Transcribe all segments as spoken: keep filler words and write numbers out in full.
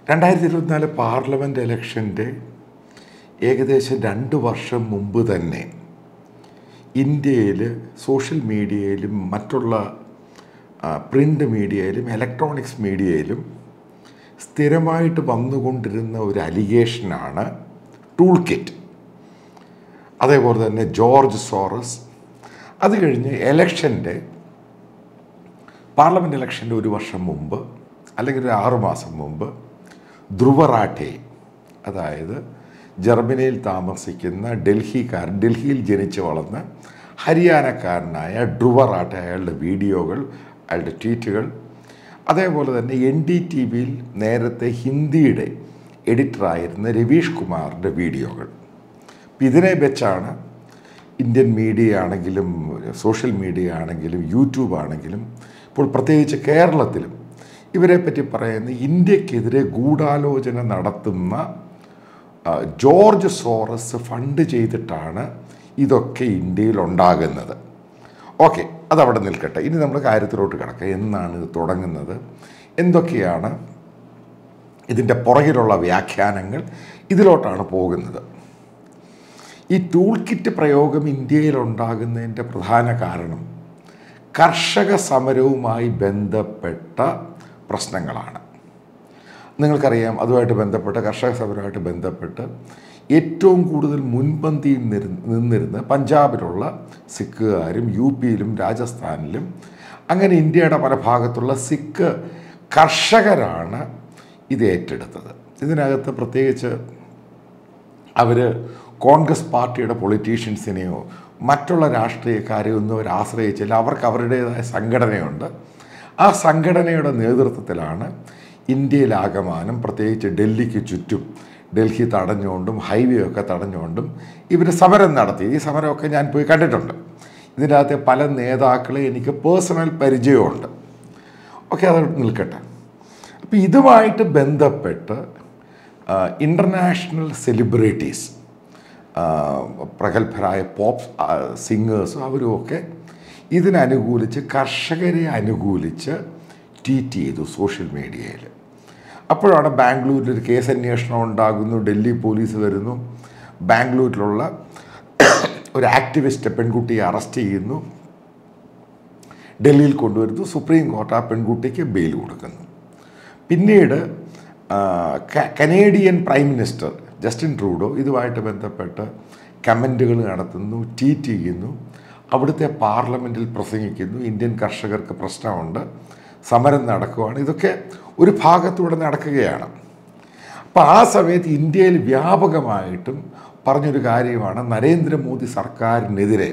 രണ്ടായിരത്തി ഇരുപത്തിനാല് പാർലമെൻറ്റ് ഇലക്ഷൻ്റെ ഏകദേശം രണ്ട് വർഷം മുമ്പ് തന്നെ ഇന്ത്യയിൽ സോഷ്യൽ മീഡിയയിലും മറ്റുള്ള പ്രിൻ്റ് മീഡിയയിലും ഇലക്ട്രോണിക്സ് മീഡിയയിലും സ്ഥിരമായിട്ട് വന്നുകൊണ്ടിരുന്ന ഒരു അലിഗേഷനാണ് ടൂൾ കിറ്റ്. അതേപോലെ തന്നെ ജോർജ് സോറസ്. അത് കഴിഞ്ഞ് എലക്ഷൻ്റെ പാർലമെൻറ്റ് ഇലക്ഷൻ്റെ ഒരു വർഷം മുമ്പ് അല്ലെങ്കിൽ ഒരു ആറുമാസം മുമ്പ് ധ്രുവ റാഠെ, അതായത് ജർമ്മനിയിൽ താമസിക്കുന്ന ഡൽഹിക്കാരൻ, ഡൽഹിയിൽ ജനിച്ച് വളർന്ന ഹരിയാനക്കാരനായ ധ്രുവ റാഠെ, അയാളുടെ വീഡിയോകൾ, അയാളുടെ ട്വീറ്റുകൾ, അതേപോലെ തന്നെ എൻ ഡി ടി വിയിൽ നേരത്തെ ഹിന്ദിയുടെ എഡിറ്ററായിരുന്ന രവീഷ് കുമാറിൻ്റെ വീഡിയോകൾ. ഇതിനെ വെച്ചാണ് ഇന്ത്യൻ മീഡിയ ആണെങ്കിലും സോഷ്യൽ മീഡിയ ആണെങ്കിലും യൂട്യൂബ് ആണെങ്കിലും ഇപ്പോൾ പ്രത്യേകിച്ച് കേരളത്തിലും ഇവരെപ്പറ്റി പറയുന്ന ഇന്ത്യക്കെതിരെ ഗൂഢാലോചന നടത്തുന്ന ജോർജ് സോറസ് ഫണ്ട് ചെയ്തിട്ടാണ് ഇതൊക്കെ ഇന്ത്യയിൽ ഉണ്ടാകുന്നത്. ഓക്കെ, അതവിടെ നിൽക്കട്ടെ. ഇനി നമ്മൾ കാര്യത്തിലോട്ട് കിടക്കുക. എന്നാണ് ഇത് തുടങ്ങുന്നത്, എന്തൊക്കെയാണ് ഇതിൻ്റെ പുറകിലുള്ള വ്യാഖ്യാനങ്ങൾ, ഇതിലോട്ടാണ് പോകുന്നത്. ഈ ടൂൾ കിറ്റ് പ്രയോഗം ഇന്ത്യയിൽ ഉണ്ടാകുന്നതിൻ്റെ പ്രധാന കാരണം കർഷക സമരവുമായി ബന്ധപ്പെട്ട പ്രശ്നങ്ങളാണ്. നിങ്ങൾക്കറിയാം, അതുമായിട്ട് ബന്ധപ്പെട്ട് കർഷക സമരവുമായിട്ട് ബന്ധപ്പെട്ട് ഏറ്റവും കൂടുതൽ മുൻപന്തിയിൽ നിന്നിരുന്ന പഞ്ചാബിലുള്ള സിഖുകാരും യു പിയിലും രാജസ്ഥാനിലും അങ്ങനെ ഇന്ത്യയുടെ പല ഭാഗത്തുള്ള സിഖ് കർഷകരാണ് ഇത് ഏറ്റെടുത്തത്. ഇതിനകത്ത് പ്രത്യേകിച്ച് അവർ കോൺഗ്രസ് പാർട്ടിയുടെ പൊളിറ്റീഷ്യൻസിനെയോ മറ്റുള്ള രാഷ്ട്രീയക്കാരെയോ ഒന്നും അവർ ആശ്രയിച്ചില്ല. അവർക്ക് അവരുടേതായ സംഘടനയുണ്ട്. ആ സംഘടനയുടെ നേതൃത്വത്തിലാണ് ഇന്ത്യയിലാകമാനം, പ്രത്യേകിച്ച് ഡൽഹിക്ക് ചുറ്റും, ഡൽഹി തടഞ്ഞുകൊണ്ടും ഹൈവേ ഒക്കെ തടഞ്ഞുകൊണ്ടും ഇവർ സമരം നടത്തി. ഈ സമരമൊക്കെ ഞാൻ പോയി കണ്ടിട്ടുണ്ട്. ഇതിനകത്തെ പല നേതാക്കളെ എനിക്ക് പേഴ്സണൽ പരിചയമുണ്ട്. ഓക്കെ, അത് നിൽക്കട്ടെ. അപ്പോൾ ഇതുമായിട്ട് ബന്ധപ്പെട്ട് ഇൻ്റർനാഷണൽ സെലിബ്രിറ്റീസ്, പ്രഗത്ഭരായ പോപ്പ് സിംഗേഴ്സും അവരുമൊക്കെ ഇതിനനുകൂലിച്ച്, കർഷകരെ അനുകൂലിച്ച് ട്വീറ്റ് ചെയ്തു സോഷ്യൽ മീഡിയയിൽ. അപ്പോഴാണ് ബാംഗ്ലൂരിലൊരു കേസ് അന്വേഷണം ഉണ്ടാകുന്നു, ഡൽഹി പോലീസ് വരുന്നു, ബാംഗ്ലൂരിലുള്ള ഒരു ആക്ടിവിസ്റ്റ് പെൺകുട്ടിയെ അറസ്റ്റ് ചെയ്യുന്നു, ഡൽഹിയിൽ കൊണ്ടുവരുന്നു, സുപ്രീം കോർട്ട് ആ പെൺകുട്ടിക്ക് ബെയിൽ കൊടുക്കുന്നു. പിന്നീട് Canadian prime minister Justin Trudeau ഇതുമായിട്ട് ബന്ധപ്പെട്ട് കമൻറ്റുകൾ നടത്തുന്നു, ട്വീറ്റ് ചെയ്യുന്നു, അവിടുത്തെ പാർലമെൻറ്റിൽ പ്രസംഗിക്കുന്നു, ഇന്ത്യൻ കർഷകർക്ക് പ്രശ്നമുണ്ട്, സമരം നടക്കുകയാണ്. ഇതൊക്കെ ഒരു ഭാഗത്തൂടെ നടക്കുകയാണ്. അപ്പോൾ ആ സമയത്ത് ഇന്ത്യയിൽ വ്യാപകമായിട്ടും പറഞ്ഞൊരു കാര്യമാണ്, നരേന്ദ്രമോദി സർക്കാരിനെതിരെ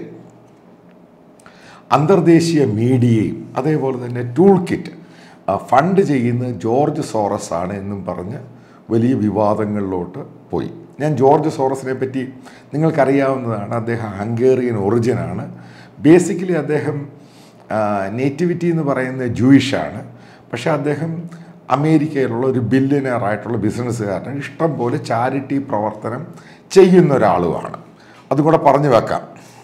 അന്തർദേശീയ മീഡിയയും അതേപോലെ തന്നെ ടൂൾ കിറ്റ് ഫണ്ട് ചെയ്യുന്നത് ജോർജ് സോറസ് ആണ് എന്നും പറഞ്ഞ് വലിയ വിവാദങ്ങളിലോട്ട് പോയി. ഞാൻ ജോർജ് സോറസിനെ പറ്റി നിങ്ങൾക്കറിയാവുന്നതാണ്. അദ്ദേഹം ഹംഗേറിയൻ ഒറിജിനാണ്. ബേസിക്കലി അദ്ദേഹം നേറ്റിവിറ്റി എന്ന് പറയുന്നത് ജൂയിഷാണ്. പക്ഷേ അദ്ദേഹം അമേരിക്കയിലുള്ള ഒരു ബില്യനറായിട്ടുള്ള ബിസിനസ്സുകാരനാണ്. ഇഷ്ടം പോലെ ചാരിറ്റി പ്രവർത്തനം ചെയ്യുന്ന ഒരാളുമാണ്. അതും കൂടെ പറഞ്ഞു വെക്കാം.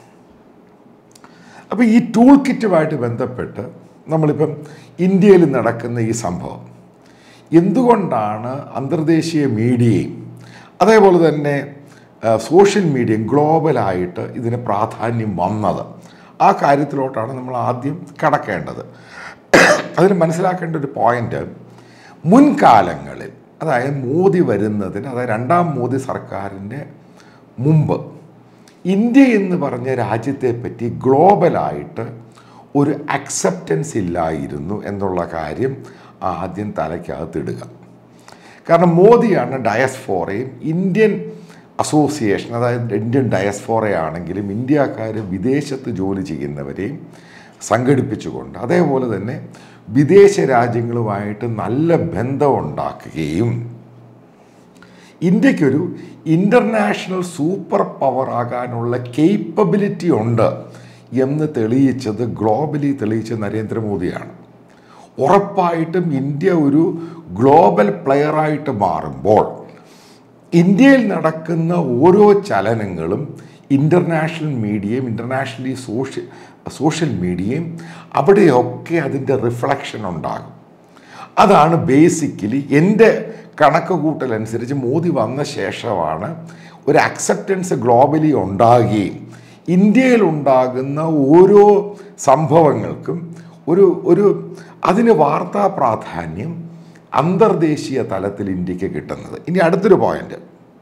അപ്പോൾ ഈ ടൂൾ കിറ്റുമായിട്ട് ബന്ധപ്പെട്ട് നമ്മളിപ്പം ഇന്ത്യയിൽ നടക്കുന്ന ഈ സംഭവം എന്തുകൊണ്ടാണ് അന്തർദേശീയ മീഡിയയും അതേപോലെ തന്നെ സോഷ്യൽ മീഡിയയും ഗ്ലോബലായിട്ട് ഇതിന് പ്രാധാന്യം വന്നത്, ആ കാര്യത്തിലോട്ടാണ് നമ്മൾ ആദ്യം കടക്കേണ്ടത്. അതിന് മനസ്സിലാക്കേണ്ട ഒരു പോയിൻ്റ്, മുൻകാലങ്ങളിൽ, അതായത് മോദി വരുന്നതിന്, അതായത് രണ്ടാം മോദി സർക്കാരിൻ്റെ മുമ്പ് ഇന്ത്യ എന്ന് പറഞ്ഞ രാജ്യത്തെപ്പറ്റി ഗ്ലോബലായിട്ട് ഒരു അക്സെപ്റ്റൻസ് ഇല്ലായിരുന്നു എന്നുള്ള കാര്യം ആദ്യം തലയ്ക്കകത്തിടുക. കാരണം മോദിയാണ് ഡയസ്ഫോറയും ഇന്ത്യൻ അസോസിയേഷൻ, അതായത് ഇന്ത്യൻ ഡയസ്ഫോറയാണെങ്കിലും ഇന്ത്യക്കാർ വിദേശത്ത് ജോലി ചെയ്യുന്നവരെയും സംഘടിപ്പിച്ചുകൊണ്ട് അതേപോലെ തന്നെ വിദേശ രാജ്യങ്ങളുമായിട്ട് നല്ല ബന്ധമുണ്ടാക്കുകയും ഇന്ത്യക്കൊരു ഇൻ്റർനാഷണൽ സൂപ്പർ പവർ ആകാനുള്ള കേപ്പബിലിറ്റി ഉണ്ട് എന്ന് തെളിയിച്ചത്, ഗ്ലോബലി തെളിയിച്ച നരേന്ദ്രമോദിയാണ്. ഉറപ്പായിട്ടും ഇന്ത്യ ഒരു ഗ്ലോബൽ പ്ലെയറായിട്ട് മാറുമ്പോൾ ഇന്ത്യയിൽ നടക്കുന്ന ഓരോ ചലനങ്ങളും ഇൻ്റർനാഷണൽ മീഡിയയും ഇൻ്റർനാഷണലി സോഷ്യൽ സോഷ്യൽ മീഡിയയും അവിടെയൊക്കെ അതിൻ്റെ റിഫ്ലക്ഷൻ ഉണ്ടാകും. അതാണ് ബേസിക്കലി എൻ്റെ കണക്ക് കൂട്ടലനുസരിച്ച് മോദി വന്ന ശേഷമാണ് ഒരു അക്സെപ്റ്റൻസ് ഗ്ലോബലി ഉണ്ടാകുകയും ഇന്ത്യയിലുണ്ടാകുന്ന ഓരോ സംഭവങ്ങൾക്കും ഒരു ഒരു അതിന് വാർത്താ പ്രാധാന്യം അന്തർദേശീയ തലത്തിൽ ഇന്ത്യക്ക് കിട്ടുന്നത്. ഇനി അടുത്തൊരു പോയിന്റ്,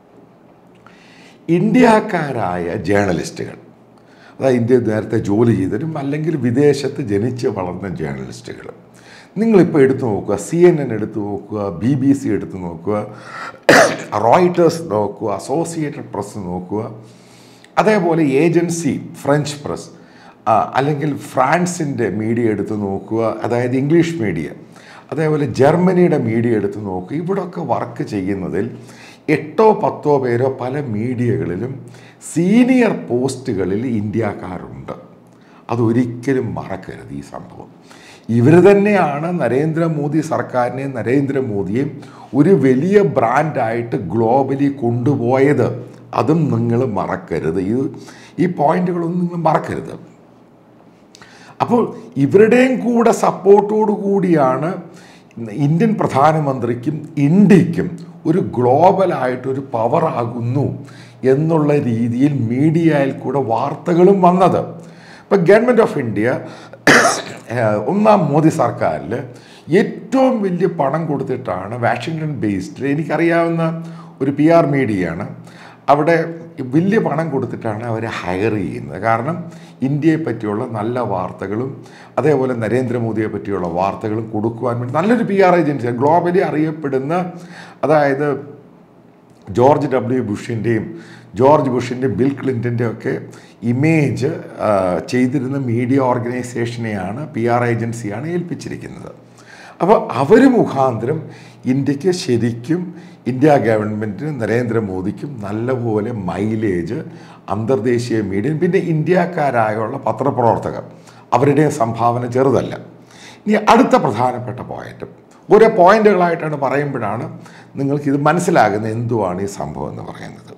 ഇന്ത്യക്കാരായ ജേർണലിസ്റ്റുകൾ, അതായത് ഇന്ത്യ നേരത്തെ ജോലി ചെയ്തവരും അല്ലെങ്കിൽ വിദേശത്ത് ജനിച്ച് വളർന്ന ജേർണലിസ്റ്റുകൾ, നിങ്ങളിപ്പോൾ എടുത്തു നോക്കുക, സി എൻ എൻ എടുത്തു നോക്കുക, ബി ബി സി എടുത്തു നോക്കുക, റോയിട്ടേഴ്സ് നോക്കുക, അസോസിയേറ്റഡ് പ്രസ് നോക്കുക, അതേപോലെ ഏജൻസി ഫ്രഞ്ച് പ്രസ് അല്ലെങ്കിൽ ഫ്രാൻസിൻ്റെ മീഡിയ എടുത്ത് നോക്കുക, അതായത് ഇംഗ്ലീഷ് മീഡിയ, അതേപോലെ ജർമ്മനിയുടെ മീഡിയ എടുത്ത് നോക്കുക. ഇവിടെയൊക്കെ വർക്ക് ചെയ്യുന്നതിൽ എട്ടോ പത്തോ പേരോ പല മീഡിയകളിലും സീനിയർ പോസ്റ്റുകളിൽ ഇന്ത്യക്കാരുണ്ട്. അതൊരിക്കലും മറക്കരുത് ഈ സംഭവം. ഇവർ തന്നെയാണ് നരേന്ദ്രമോദി സർക്കാരിനെയും നരേന്ദ്രമോദിയെയും ഒരു വലിയ ബ്രാൻഡായിട്ട് ഗ്ലോബലി കൊണ്ടുപോയത്. അതും നിങ്ങൾ മറക്കരുത്. ഈ ഈ പോയിന്റുകളൊന്നും നിങ്ങൾ മറക്കരുത്. അപ്പോൾ ഇവരുടെയും കൂടെ സപ്പോർട്ടോടു കൂടിയാണ് ഇന്ത്യൻ പ്രധാനമന്ത്രിക്കും ഇന്ത്യക്കും ഒരു ഗ്ലോബലായിട്ടൊരു പവറാകുന്നു എന്നുള്ള രീതിയിൽ മീഡിയയിൽ കൂടെ വാർത്തകളും വന്നത്. ഇപ്പം ഗവൺമെൻറ് ഓഫ് ഇന്ത്യ ഒന്നാം മോദി സർക്കാരിൽ ഏറ്റവും വലിയ പണം കൊടുത്തിട്ടാണ് വാഷിങ്ടൺ ബേസ്ഡ്, എനിക്കറിയാവുന്ന ഒരു പി ആർ മീഡിയയാണ്, അവിടെ വലിയ പണം കൊടുത്തിട്ടാണ് അവരെ ഹയർ ചെയ്യുന്നത്. കാരണം ഇന്ത്യയെ പറ്റിയുള്ള നല്ല വാർത്തകളും അതേപോലെ നരേന്ദ്രമോദിയെ പറ്റിയുള്ള വാർത്തകളും കൊടുക്കുവാൻ വേണ്ടി നല്ലൊരു പി ആർ ഏജൻസി, ഗ്ലോബലി അറിയപ്പെടുന്ന, അതായത് ജോർജ് ഡബ്ല്യു ബുഷിൻ്റെയും ജോർജ് ബുഷിൻ്റെയും ബിൽ ക്ലിൻ്റൻ്റെയും ഒക്കെ ഇമേജ് ചെയ്തിരുന്ന മീഡിയ ഓർഗനൈസേഷനെയാണ്, പി ആർ ഏജൻസിയാണ് ഏൽപ്പിച്ചിരിക്കുന്നത്. അപ്പോൾ അവർ മുഖാന്തരം ഇന്ത്യക്ക് ശരിക്കും ഇന്ത്യ ഗവൺമെൻറ്റിനും നരേന്ദ്രമോദിക്കും നല്ലപോലെ മൈലേജ് അന്തർദേശീയ മീഡിയ, പിന്നെ ഇന്ത്യക്കാരായുള്ള പത്രപ്രവർത്തകർ, അവരുടെ സംഭാവന ചെറുതല്ല. ഇനി അടുത്ത പ്രധാനപ്പെട്ട പോയിന്റ്, ഓരോ പോയിന്റുകളായിട്ടാണ് പറയുമ്പോഴാണ് നിങ്ങൾക്കിത് മനസ്സിലാകുന്നത് എന്തുവാണ് ഈ സംഭവം എന്ന് പറയുന്നത്.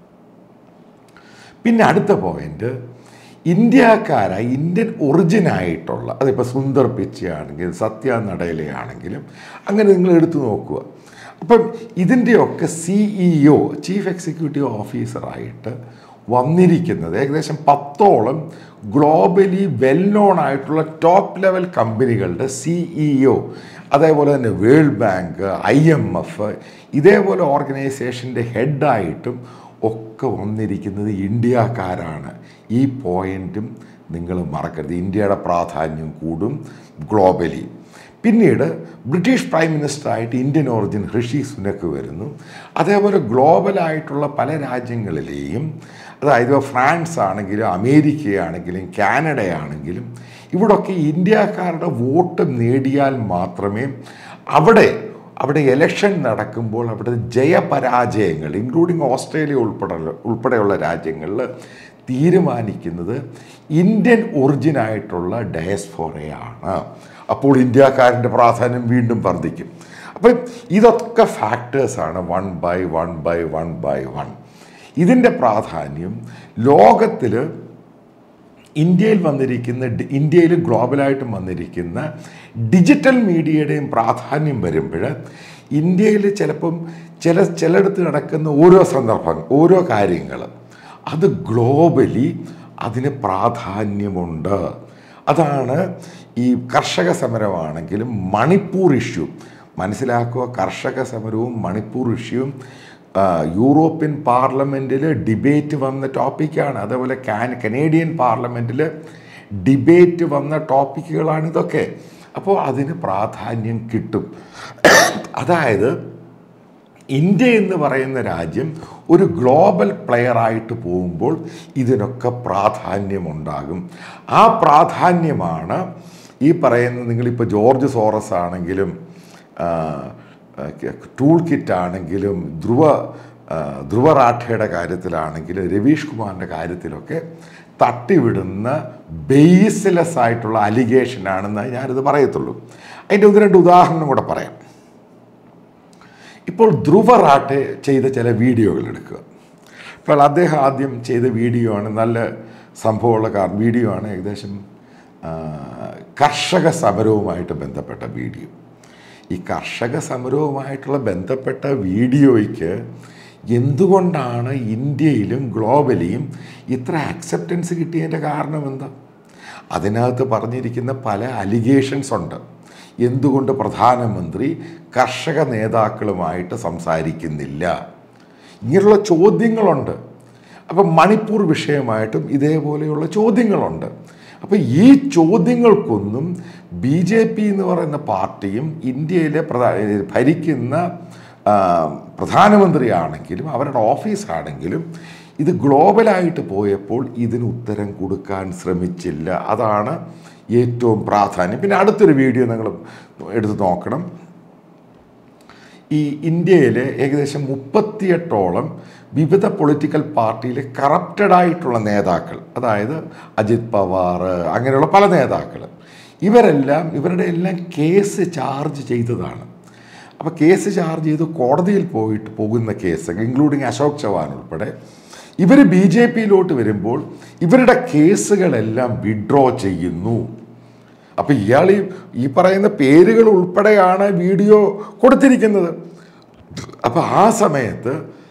പിന്നെ അടുത്ത പോയിന്റ്, ഇന്ത്യക്കാരായി ഇന്ത്യൻ ഒറിജിനായിട്ടുള്ള, അതിപ്പോൾ സുന്ദർ പിച്ചെ ആണെങ്കിലും സത്യ നടയിലയാണെങ്കിലും അങ്ങനെ നിങ്ങൾ എടുത്തു നോക്കുക. അപ്പം ഇതിൻ്റെയൊക്കെ C E O, chief executive ഓഫീസറായിട്ട് വന്നിരിക്കുന്നത് ഏകദേശം പത്തോളം ഗ്ലോബലി വെൽ നോൺ ആയിട്ടുള്ള ടോപ്പ് ലെവൽ കമ്പനികളുടെ സി ഇ ഒ, അതേപോലെ തന്നെ World Bank, I M F, ഇതേപോലെ ഓർഗനൈസേഷൻ്റെ ഹെഡായിട്ടും ഒക്കെ വന്നിരിക്കുന്നത് ഇന്ത്യക്കാരാണ്. ഈ പോയിൻറ്റും നിങ്ങൾ മറക്കരുത്. ഇന്ത്യയുടെ പ്രാധാന്യം കൂടും ഗ്ലോബലി. പിന്നീട് ബ്രിട്ടീഷ് പ്രൈം മിനിസ്റ്ററായിട്ട് ഇന്ത്യൻ ഒറിജിൻ ഋഷി സുനക് വരുന്നു. അതേപോലെ ഗ്ലോബലായിട്ടുള്ള പല രാജ്യങ്ങളിലെയും, അതായത് ഫ്രാൻസ് ആണെങ്കിലും അമേരിക്കയാണെങ്കിലും കാനഡയാണെങ്കിലും ഇവിടൊക്കെ ഇന്ത്യക്കാരുടെ വോട്ട് നേടിയാൽ മാത്രമേ അവിടെ അവിടെ ഇലക്ഷൻ നടക്കുമ്പോൾ അവിടെ ജയപരാജയങ്ങൾ, ഇൻക്ലൂഡിങ് ഓസ്ട്രേലിയ ഉൾപ്പെടെ ഉൾപ്പെടെയുള്ള രാജ്യങ്ങളിൽ തീരുമാനിക്കുന്നത് ഇന്ത്യൻ ഒറിജിനായിട്ടുള്ള ഡയസ്പോറയാണ്. അപ്പോൾ ഇന്ത്യക്കാരൻ്റെ പ്രാധാന്യം വീണ്ടും വർദ്ധിക്കും. അപ്പം ഇതൊക്കെ ഫാക്ടേഴ്സാണ് one by one by one by one. ഇതിൻ്റെ പ്രാധാന്യം ലോകത്തിൽ ഇന്ത്യയിൽ വന്നിരിക്കുന്ന, ഇന്ത്യയിൽ ഗ്ലോബലായിട്ടും വന്നിരിക്കുന്ന ഡിജിറ്റൽ മീഡിയയുടെയും പ്രാധാന്യം വരുമ്പോൾ ഇന്ത്യയിൽ ചിലപ്പം ചില ചിലയിടത്ത് നടക്കുന്ന ഓരോ സന്ദർഭം, ഓരോ കാര്യങ്ങൾ, അത് ഗ്ലോബലി അതിന് പ്രാധാന്യമുണ്ട്. അതാണ് ഈ കർഷക സമരമാണെങ്കിലും മണിപ്പൂർ ഇഷ്യൂ മനസ്സിലാക്കുക. കർഷക സമരവും മണിപ്പൂർ ഇഷ്യൂവും യൂറോപ്യൻ പാർലമെൻറ്റിൽ ഡിബേറ്റ് വന്ന ടോപ്പിക്കാണ്. അതേപോലെ കാൻ കനേഡിയൻ പാർലമെൻറ്റിൽ ഡിബേറ്റ് വന്ന ടോപ്പിക്കുകളാണ് ഇതൊക്കെ. അപ്പോൾ അതിന് പ്രാധാന്യം കിട്ടും. അതായത് ഇന്ത്യ എന്ന് പറയുന്ന രാജ്യം ഒരു ഗ്ലോബൽ പ്ലെയറായിട്ട് പോകുമ്പോൾ ഇതിനൊക്കെ പ്രാധാന്യമുണ്ടാകും. ആ പ്രാധാന്യമാണ് ഈ പറയുന്ന, നിങ്ങളിപ്പോൾ ജോർജ് സോറസ് ആണെങ്കിലും ടൂൾ കിറ്റ് ആണെങ്കിലും ധ്രുവ ധ്രുവ റാഠയുടെ കാര്യത്തിലാണെങ്കിലും രവീഷ് കുമാറിൻ്റെ കാര്യത്തിലൊക്കെ തട്ടിവിടുന്ന ബേസ്ലെസ് ആയിട്ടുള്ള അലിഗേഷനാണെന്ന് ഞാനിത് പറയത്തുള്ളൂ. അതിൻ്റെ ഒന്ന് രണ്ട് ഉദാഹരണം കൂടെ പറയാം. ഇപ്പോൾ ധ്രുവ റാഠെ ചെയ്ത ചില വീഡിയോകൾ എടുക്കുക. ഇപ്പോൾ അദ്ദേഹം ആദ്യം ചെയ്ത വീഡിയോ ആണ്, നല്ല സംഭവമുള്ള കാർ വീഡിയോ ആണ്, ഏകദേശം കർഷക സമരവുമായിട്ട് ബന്ധപ്പെട്ട വീഡിയോ. ഈ കർഷക സമരവുമായിട്ടുള്ള ബന്ധപ്പെട്ട വീഡിയോയ്ക്ക് എന്തുകൊണ്ടാണ് ഇന്ത്യയിലും ഗ്ലോബലിയും ഇത്ര അക്സെപ്റ്റൻസ് കിട്ടിയതിൻ്റെ കാരണം എന്താ? അതിനകത്ത് പറഞ്ഞിരിക്കുന്ന പല അലിഗേഷൻസ് ഉണ്ട്. എന്തുകൊണ്ട് പ്രധാനമന്ത്രി കർഷക നേതാക്കളുമായിട്ട് സംസാരിക്കുന്നില്ല? ഇങ്ങനെയുള്ള ചോദ്യങ്ങളുണ്ട്. അപ്പം മണിപ്പൂർ വിഷയമായിട്ടും ഇതേപോലെയുള്ള ചോദ്യങ്ങളുണ്ട്. അപ്പോൾ ഈ ചോദ്യങ്ങൾക്കൊന്നും ബി ജെ പി എന്ന് പറയുന്ന പാർട്ടിയും ഇന്ത്യയിലെ പ്രധാ ഭരിക്കുന്ന പ്രധാനമന്ത്രിയാണെങ്കിലും അവരുടെ ഓഫീസാണെങ്കിലും ഇത് ഗ്ലോബലായിട്ട് പോയപ്പോൾ ഇതിന് ഉത്തരം കൊടുക്കാൻ ശ്രമിച്ചില്ല. അതാണ് ഏറ്റവും പ്രാധാന്യം. പിന്നെ അടുത്തൊരു വീഡിയോ നിങ്ങൾ എടുത്ത് നോക്കണം. ഈ ഇന്ത്യയിലെ ഏകദേശം മുപ്പത്തിയെട്ടോളം വിവിധ പൊളിറ്റിക്കൽ പാർട്ടിയിലെ കറപ്റ്റഡായിട്ടുള്ള നേതാക്കൾ, അതായത് അജിത് പവാർ അങ്ങനെയുള്ള പല നേതാക്കൾ, ഇവരെല്ലാം ഇവരുടെ എല്ലാം കേസ് ചാർജ് ചെയ്തതാണ്. അപ്പോൾ കേസ് ചാർജ് ചെയ്ത് കോടതിയിൽ പോയിട്ട് പോകുന്ന കേസ്, ഇൻക്ലൂഡിങ് അശോക് ചവാൻ ഉൾപ്പെടെ, ഇവർ ബി ജെ പിയിലോട്ട് വരുമ്പോൾ ഇവരുടെ കേസുകളെല്ലാം വിഡ്രോ ചെയ്യുന്നു. അപ്പോൾ ഇയാൾ ഈ പറയുന്ന പേരുകൾ ഉൾപ്പെടെയാണ് വീഡിയോ കൊടുത്തിരിക്കുന്നത്. അപ്പോൾ ആ സമയത്ത്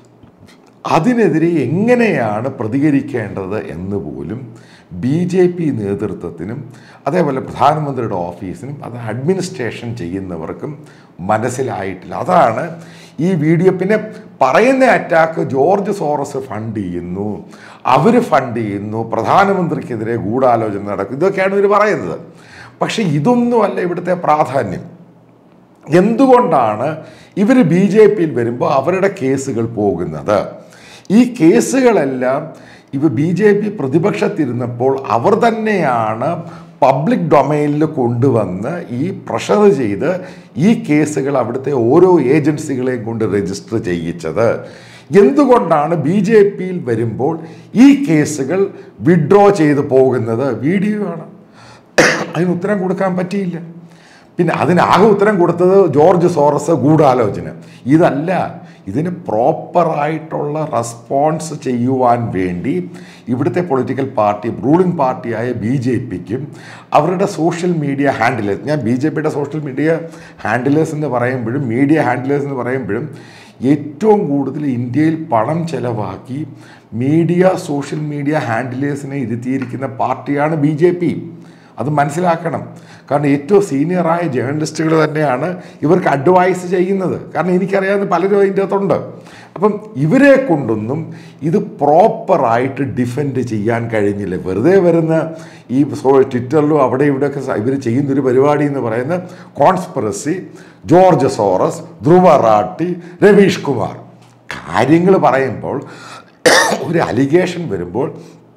അതിനെതിരെ എങ്ങനെയാണ് പ്രതികരിക്കേണ്ടത് എന്ന് പോലും ബി ജെ പി നേതൃത്വത്തിനും അതേപോലെ പ്രധാനമന്ത്രിയുടെ ഓഫീസിനും അത് അഡ്മിനിസ്ട്രേഷൻ ചെയ്യുന്നവർക്കും മനസ്സിലായിട്ടില്ല. അതാണ് ഈ വീഡിയോ. പിന്നെ പറയുന്ന അറ്റാക്ക് ജോർജ് സോറസ് ഫണ്ട് ചെയ്യുന്നു, അവർ ഫണ്ട് ചെയ്യുന്നു, പ്രധാനമന്ത്രിക്കെതിരെ ഗൂഢാലോചന നടക്കും, ഇതൊക്കെയാണ് ഇവർ പറയുന്നത്. പക്ഷെ ഇതൊന്നുമല്ല ഇവിടുത്തെ പ്രാധാന്യം. എന്തുകൊണ്ടാണ് ഇവർ ബി ജെ പിയിൽ വരുമ്പോൾ അവരുടെ കേസുകൾ പോകുന്നത്? ഈ കേസുകളെല്ലാം ഇവ ബി ജെ പി പ്രതിപക്ഷത്തിരുന്നപ്പോൾ അവർ തന്നെയാണ് പബ്ലിക് ഡൊമൈനിൽ കൊണ്ടുവന്ന് ഈ പ്രഷർ ചെയ്ത് ഈ കേസുകൾ അവിടുത്തെ ഓരോ ഏജൻസികളെയും കൊണ്ട് രജിസ്റ്റർ ചെയ്യിച്ചത്. എന്തുകൊണ്ടാണ് ബി ജെ പിയിൽ വരുമ്പോൾ ഈ കേസുകൾ വിഡ്രോ ചെയ്ത് പോകുന്നത്? വീഡിയോ ആണ്. അതിന് ഉത്തരം കൊടുക്കാൻ പറ്റിയില്ല. പിന്നെ അതിനാകെ ഉത്തരം കൊടുത്തത് ജോർജ് സോറസ് ഗൂഢാലോചന. ഇതല്ല, ഇതിന് പ്രോപ്പറായിട്ടുള്ള റെസ്പോൺസ് ചെയ്യുവാൻ വേണ്ടി ഇവിടുത്തെ പൊളിറ്റിക്കൽ പാർട്ടി, റൂളിംഗ് പാർട്ടിയായ ബി ജെ പിക്കും അവരുടെ സോഷ്യൽ മീഡിയ ഹാൻഡിലേഴ്സ്, ഞാൻ ബി ജെ പിയുടെ സോഷ്യൽ മീഡിയ ഹാൻഡിലേഴ്സ് എന്ന് പറയുമ്പോഴും മീഡിയ ഹാൻഡിലേഴ്സ് എന്ന് പറയുമ്പോഴും ഏറ്റവും കൂടുതൽ ഇന്ത്യയിൽ പണം ചെലവാക്കി മീഡിയ സോഷ്യൽ മീഡിയ ഹാൻഡിലേഴ്സിനെ ഇരുത്തിയിരിക്കുന്ന പാർട്ടിയാണ് ബി ജെ പി. അത് മനസ്സിലാക്കണം. കാരണം ഏറ്റവും സീനിയറായ ജേർണലിസ്റ്റുകൾ തന്നെയാണ് ഇവർക്ക് അഡ്വൈസ് ചെയ്യുന്നത്. കാരണം എനിക്കറിയാവുന്ന പലരും അതിൻ്റെ അകത്തുണ്ട്. അപ്പം ഇവരെ കൊണ്ടൊന്നും ഇത് പ്രോപ്പറായിട്ട് ഡിഫെൻഡ് ചെയ്യാൻ കഴിഞ്ഞില്ല. വെറുതെ വരുന്ന ഈ ട്വിറ്ററിലും അവിടെ ഇവിടെയൊക്കെ ഇവർ ചെയ്യുന്നൊരു പരിപാടി എന്ന് പറയുന്ന conspiracy, George Soros, Dhruv Rathee, Ravish Kumar കാര്യങ്ങൾ പറയുമ്പോൾ ഒരു അലിഗേഷൻ വരുമ്പോൾ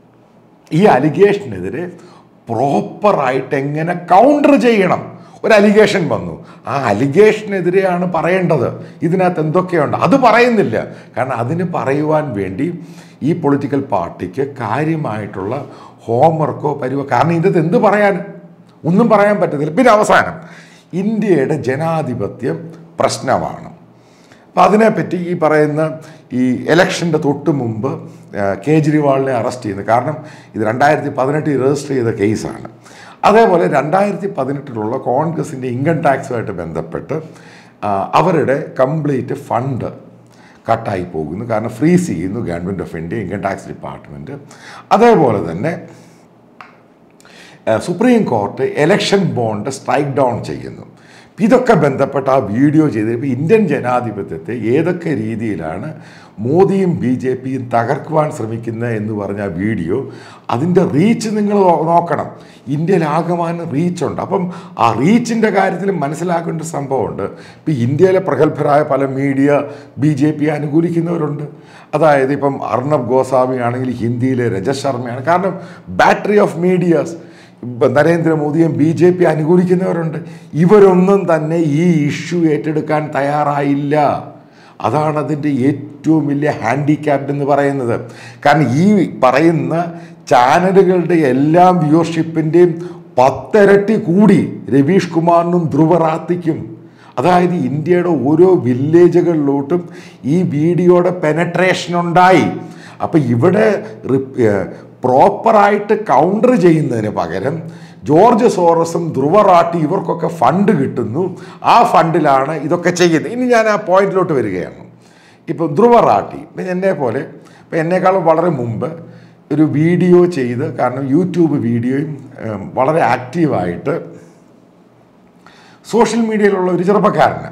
ഈ അലിഗേഷനെതിരെ പ്രോപ്പറായിട്ട് എങ്ങനെ കൗണ്ടർ ചെയ്യണം. ഒരു അലിഗേഷൻ വന്നു, ആ അലിഗേഷനെതിരെയാണ് പറയേണ്ടത്. ഇതിനകത്ത് എന്തൊക്കെയുണ്ട് അത് പറയുന്നില്ല. കാരണം അതിന് പറയുവാൻ വേണ്ടി ഈ പൊളിറ്റിക്കൽ പാർട്ടിക്ക് കാര്യമായിട്ടുള്ള ഹോംവർക്കോ പരിവോ, കാരണം ഇതിനകത്ത് എന്ത് പറയാൻ, ഒന്നും പറയാൻ പറ്റത്തില്ല. പിന്നെ അവസാനം ഇന്ത്യയുടെ ജനാധിപത്യം പ്രശ്നമാണ്. അപ്പം അതിനെപ്പറ്റി ഈ പറയുന്ന ഈ ഇലക്ഷൻ്റെ തൊട്ട് മുമ്പ് കേജ്രിവാളിനെ അറസ്റ്റ് ചെയ്യുന്നത്, കാരണം ഇത് രണ്ടായിരത്തി പതിനെട്ടിൽ രജിസ്റ്റർ ചെയ്ത കേസാണ്. അതേപോലെ രണ്ടായിരത്തി പതിനെട്ടിലുള്ള കോൺഗ്രസിൻ്റെ ഇൻകം ടാക്സുമായിട്ട് ബന്ധപ്പെട്ട് അവരുടെ കംപ്ലീറ്റ് ഫണ്ട് കട്ടായി പോകുന്നു. കാരണം ഫ്രീസ് ചെയ്യുന്നു government of India, income tax department. അതേപോലെ തന്നെ supreme court election bond strike down ചെയ്യുന്നു. ഇതൊക്കെ ബന്ധപ്പെട്ട ആ വീഡിയോ ചെയ്തപ്പോൾ ഇന്ത്യൻ ജനാധിപത്യത്തെ ഏതൊക്കെ രീതിയിലാണ് മോദിയും ബി ജെ പിയും തകർക്കുവാൻ ശ്രമിക്കുന്നത് എന്ന് പറഞ്ഞ ആ വീഡിയോ, അതിൻ്റെ റീച്ച് നിങ്ങൾ നോക്കണം. ഇന്ത്യയിലാകമാനം റീച്ചുണ്ട്. അപ്പം ആ റീച്ചിൻ്റെ കാര്യത്തിൽ മനസ്സിലാക്കേണ്ട സംഭവമുണ്ട്. ഇപ്പം ഇന്ത്യയിലെ പ്രഗത്ഭരായ പല മീഡിയ ബി ജെ പി അനുകൂലിക്കുന്നവരുണ്ട്. അതായത് ഇപ്പം അർണബ് ഗോസ്വാമി ആണെങ്കിൽ ഹിന്ദിയിലെ രജത് ശർമ്മയാണ്. കാരണം ബാറ്ററി ഓഫ് മീഡിയാസ് നരേന്ദ്രമോദിയും ബി ജെ പി അനുകൂലിക്കുന്നവരുണ്ട്. ഇവരൊന്നും തന്നെ ഈ ഇഷ്യൂ ഏറ്റെടുക്കാൻ തയ്യാറായില്ല. അതാണ് അതിൻ്റെ ഏറ്റവും വലിയ ഹാൻഡിക്യാപ്ഡ് എന്ന് പറയുന്നത്. കാരണം ഈ പറയുന്ന ചാനലുകളുടെ എല്ലാം വ്യൂവർഷിപ്പിൻ്റെയും പത്തിരട്ടി കൂടി രവീഷ് കുമാറിനും ധ്രുവ റാത്തിക്കും. അതായത് ഇന്ത്യയുടെ ഓരോ വില്ലേജുകളിലോട്ടും ഈ വീഡിയോയുടെ പെനട്രേഷൻ ഉണ്ടായി. അപ്പം ഇവിടെ പ്രോപ്പറായിട്ട് കൗണ്ടർ ചെയ്യുന്നതിന് പകരം ജോർജ് സോറസും ധ്രുവ റാട്ടി ഇവർക്കൊക്കെ ഫണ്ട് കിട്ടുന്നു, ആ ഫണ്ടിലാണ് ഇതൊക്കെ ചെയ്യുന്നത്. ഇനി ഞാൻ ആ പോയിന്റിലോട്ട് വരികയാണ്. ഇപ്പോൾ ധ്രുവ റാട്ടി ഇപ്പം എന്നെ പോലെ ഇപ്പം എന്നെക്കാളും വളരെ മുമ്പ് ഒരു വീഡിയോ ചെയ്ത്, കാരണം യൂട്യൂബ് വീഡിയോയും വളരെ ആക്റ്റീവായിട്ട് സോഷ്യൽ മീഡിയയിലുള്ള ഒരു ചെറുപ്പക്കാരന്,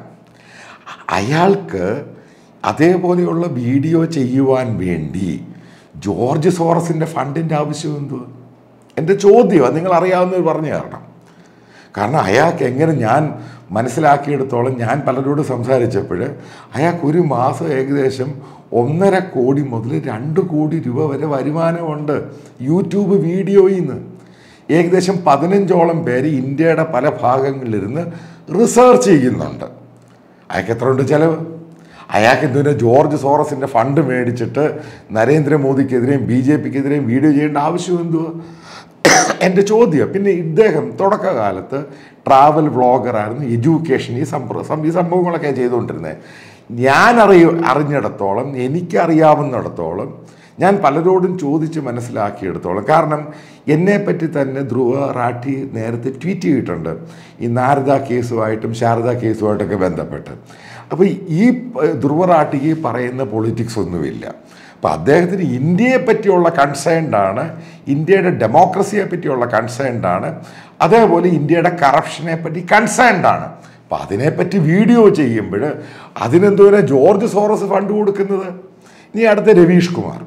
അയാൾക്ക് അതേപോലെയുള്ള വീഡിയോ ചെയ്യുവാൻ വേണ്ടി ജോർജ് സോറസിൻ്റെ ഫണ്ടിൻ്റെ ആവശ്യം എന്തുവാ? എൻ്റെ ചോദ്യം നിങ്ങൾ അറിയാവുന്നവർ പറഞ്ഞു തരണം. കാരണം അയാൾക്ക് എങ്ങനെ, ഞാൻ മനസ്സിലാക്കിയെടുത്തോളം, ഞാൻ പലരോട് സംസാരിച്ചപ്പോൾ അയാൾക്ക് ഒരു മാസം ഏകദേശം ഒന്നര കോടി മുതൽ രണ്ട് കോടി രൂപ വരെ വരുമാനമുണ്ട് യൂട്യൂബ് വീഡിയോയിൽ നിന്ന്. ഏകദേശം പതിനഞ്ചോളം പേര് ഇന്ത്യയുടെ പല ഭാഗങ്ങളിലിരുന്ന് റിസർച്ച് ചെയ്യുന്നുണ്ട്. അയാൾക്ക് എത്ര ഉണ്ട് ചിലവ്? അയാൾക്ക് എന്തിനാ ജോർജ് സോറസിൻ്റെ ഫണ്ട് മേടിച്ചിട്ട് നരേന്ദ്രമോദിക്കെതിരെയും ബി ജെ പിക്കെതിരെയും വീഡിയോ ചെയ്യേണ്ട ആവശ്യം എന്തുവാ? എൻ്റെ ചോദ്യം. പിന്നെ ഇദ്ദേഹം തുടക്കകാലത്ത് ട്രാവൽ വ്ളോഗറായിരുന്നു, എഡ്യൂക്കേഷൻ, ഈ സംഭവം ഈ സംഭവങ്ങളൊക്കെ ചെയ്തുകൊണ്ടിരുന്നത്. ഞാൻ അറിയ അറിഞ്ഞിടത്തോളം, എനിക്കറിയാവുന്നിടത്തോളം, ഞാൻ പലരോടും ചോദിച്ച് മനസ്സിലാക്കിയെടുത്തോളം, കാരണം എന്നെപ്പറ്റി തന്നെ ധ്രുവ റാട്ടി നേരത്തെ ട്വീറ്റ് ചെയ്തിട്ടുണ്ട് ഈ നാരദ കേസുമായിട്ടും ശാരദ കേസുമായിട്ടൊക്കെ ബന്ധപ്പെട്ട്. അപ്പോൾ ഈ ധ്രുവ റാട്ടിക്ക് പറയുന്ന പൊളിറ്റിക്സ് ഒന്നുമില്ല. അപ്പോൾ അദ്ദേഹത്തിന് ഇന്ത്യയെ പറ്റിയുള്ള കൺസേൺഡാണ്, ഇന്ത്യയുടെ ഡെമോക്രസിയെ പറ്റിയുള്ള കൺസേൺഡാണ്, അതേപോലെ ഇന്ത്യയുടെ കറപ്ഷനെ പറ്റി കൺസേൺഡാണ്. അപ്പോൾ അതിനെപ്പറ്റി വീഡിയോ ചെയ്യുമ്പോൾ അതിനെന്തോരം ജോർജ് സോറസ് ഫണ്ട് കൊടുക്കുന്നത്? ഇനി അടുത്ത രവീഷ് കുമാർ.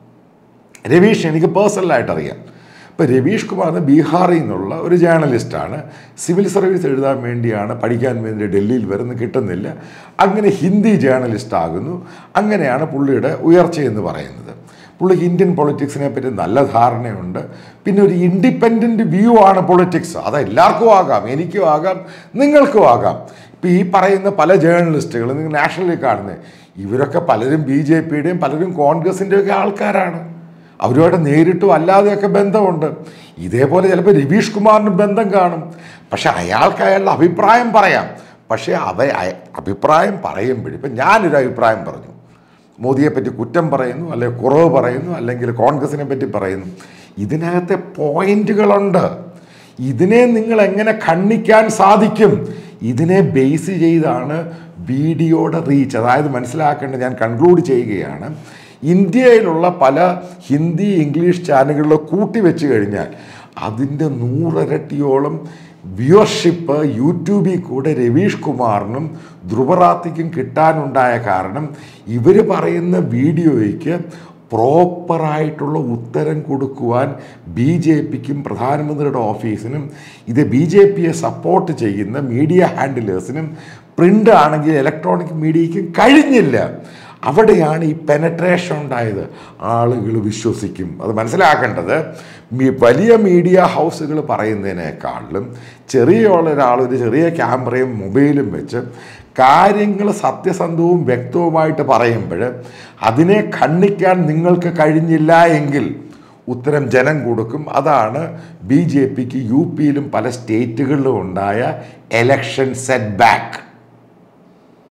രവീഷ് എനിക്ക് പേഴ്സണലായിട്ട് അറിയാം. ഇപ്പോൾ രവീഷ് കുമാർ ബീഹാറിൽ നിന്നുള്ള ഒരു ജേർണലിസ്റ്റാണ്. സിവിൽ സർവീസ് എഴുതാൻ വേണ്ടിയാണ്, പഠിക്കാൻ വേണ്ടി ഡൽഹിയിൽ വരുന്ന, കിട്ടുന്നില്ല. അങ്ങനെ ഹിന്ദി ജേർണലിസ്റ്റ് ആകുന്നു. അങ്ങനെയാണ് പുള്ളിയുടെ ഉയർച്ചയെന്ന് പറയുന്നത്. പുള്ളിക്ക് ഇന്ത്യൻ പൊളിറ്റിക്സിനെ പറ്റി നല്ല ധാരണയുണ്ട്. പിന്നെ ഒരു ഇൻഡിപെൻഡൻറ്റ് വ്യൂ ആണ് പൊളിറ്റിക്സ്. അത് എല്ലാവർക്കും ആകാം, എനിക്കും ആകാം, നിങ്ങൾക്കും ആകാം. ഇപ്പോൾ ഈ പറയുന്ന പല ജേർണലിസ്റ്റുകൾ നിങ്ങൾ നാഷണലിൽ കാണുന്നത്, ഇവരൊക്കെ പലരും ബി ജെ പിയുടെയും പലരും കോൺഗ്രസിൻ്റെയൊക്കെ ആൾക്കാരാണ്. അവരുമായിട്ട് നേരിട്ടും അല്ലാതെയൊക്കെ ബന്ധമുണ്ട്. ഇതേപോലെ ചിലപ്പോൾ രവീഷ് കുമാറിന് ബന്ധം കാണും. പക്ഷെ അയാൾക്ക് അയാളുടെ അഭിപ്രായം പറയാം. പക്ഷേ അവ അഭിപ്രായം പറയുമ്പോഴും, ഇപ്പം ഞാനൊരു അഭിപ്രായം പറഞ്ഞു, മോദിയെപ്പറ്റി കുറ്റം പറയുന്നു, അല്ലെങ്കിൽ കുറവ് പറയുന്നു, അല്ലെങ്കിൽ കോൺഗ്രസിനെ പറ്റി പറയുന്നു, ഇതിനകത്തെ പോയിന്റുകളുണ്ട്. ഇതിനെ നിങ്ങൾ എങ്ങനെ ഖണ്ഡിക്കാൻ സാധിക്കും? ഇതിനെ ബേസ് ചെയ്താണ് വീഡിയോയുടെ റീച്ച്. അതായത് മനസ്സിലാക്കേണ്ടത്, ഞാൻ കൺക്ലൂഡ് ചെയ്യുകയാണ്, ഇന്ത്യയിലുള്ള പല ഹിന്ദി ഇംഗ്ലീഷ് ചാനലുകളിൽ കൂട്ടി വെച്ച് കഴിഞ്ഞാൽ അതിൻ്റെ നൂറരട്ടിയോളം വ്യൂവർഷിപ്പ് യൂട്യൂബിൽ കൂടെ രവീഷ് കുമാറിനും ധ്രുവറാത്തിക്കും കിട്ടാനുണ്ടായ കാരണം ഇവർ പറയുന്ന വീഡിയോയ്ക്ക് പ്രോപ്പറായിട്ടുള്ള ഉത്തരം കൊടുക്കുവാൻ ബി ജെ പിക്കും പ്രധാനമന്ത്രിയുടെ ഓഫീസിനും ഇത് ബി ജെ പിയെ സപ്പോർട്ട് ചെയ്യുന്ന മീഡിയ ഹാൻഡിലേഴ്സിനും പ്രിൻ്റ് ആണെങ്കിൽ ഇലക്ട്രോണിക് മീഡിയയ്ക്കും കഴിഞ്ഞില്ല. അവിടെയാണ് ഈ പെനട്രേഷൻ ഉണ്ടായത്. ആളുകൾ വിശ്വസിക്കും. അത് മനസ്സിലാക്കേണ്ടത്, വലിയ മീഡിയ ഹൗസുകൾ പറയുന്നതിനേക്കാളും ചെറിയ ഒരാൾ ഒരു ചെറിയ ക്യാമറയും മൊബൈലും വെച്ച് കാര്യങ്ങൾ സത്യസന്ധവും വ്യക്തവുമായിട്ട് പറയുമ്പോൾ അതിനെ ഖണ്ഡിക്കാൻ നിങ്ങൾക്ക് കഴിഞ്ഞില്ല എങ്കിൽ ഉത്തരം ജനം കൊടുക്കും. അതാണ് ബി ജെ പിക്ക് യു പിയിലും പല സ്റ്റേറ്റുകളിലും ഉണ്ടായ എലക്ഷൻ സെറ്റ് ബാക്ക്.